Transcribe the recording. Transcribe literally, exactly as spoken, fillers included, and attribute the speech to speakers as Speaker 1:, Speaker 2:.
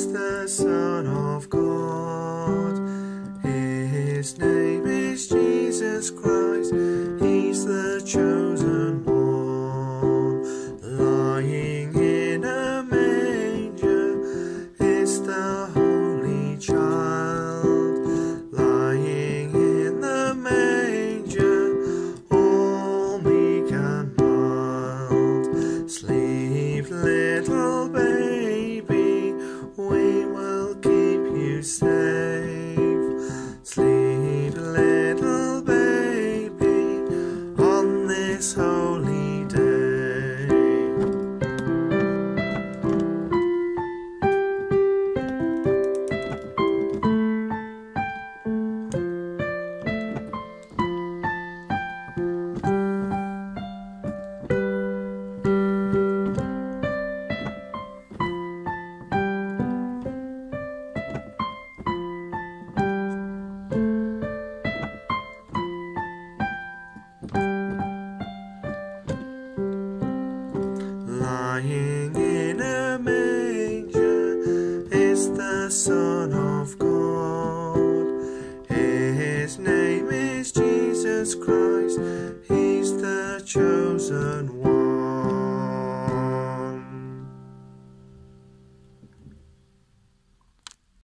Speaker 1: the Son of God. His name is Jesus Christ. He's the chosen one. Lying in a manger is the Holy Child. Lying in the manger, all meek and mild. Sleep, little baby, we will keep you safe. Sleep, little baby, on this holy day. Lying in a manger is the Son of God. His name is Jesus Christ. He's the chosen one.